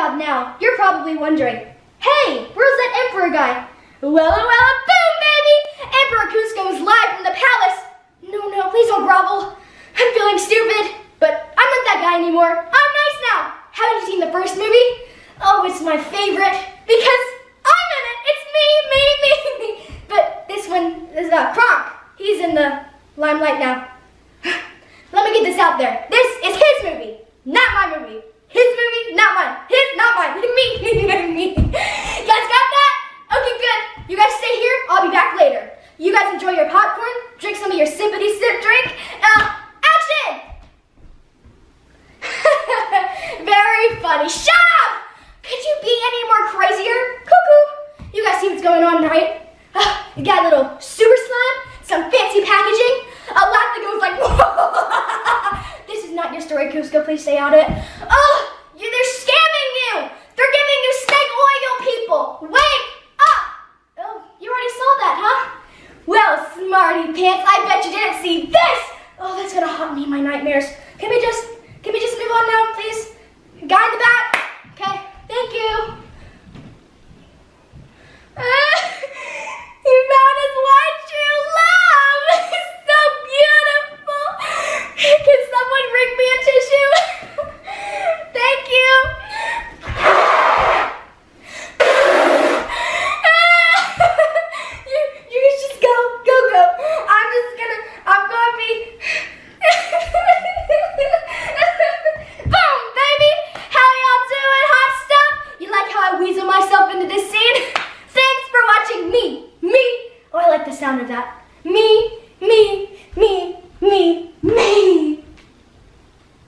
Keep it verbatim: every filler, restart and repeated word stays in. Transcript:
about now, you're probably wondering, hey, where's that Emperor guy? Well, well, boom, baby! Emperor Kuzco is live from the palace. No, no, please don't grovel. I'm feeling stupid, but I'm not that guy anymore. I'm nice now. Haven't you seen the first movie? Oh, it's my favorite because I'm in it. It's me, me, me, me. But this one is uh, Kronk. He's in the limelight now. Let me get this out there. This is his movie, not my movie. His movie, not mine. His, not mine. Me, me, me. You guys got that? Okay, good. You guys stay here. I'll be back later. You guys enjoy your popcorn. Drink some of your sippity sip drink. Uh, action! Very funny. Shut up! Could you be any more crazier? Cuckoo. You guys see what's going on, right? Uh, you got a little sewer slime, some fancy packaging, a laugh that goes like, this is not your story, Kuzco. Please stay out of it. Oh, you, they're scamming you. They're giving you snake oil, people. Wake up. Oh, you already saw that, huh? Well, smarty pants, I bet you didn't see this. Oh, that's gonna haunt me in my nightmares. Can we just, can we just move on now, please? Guy in the back. Okay, thank you.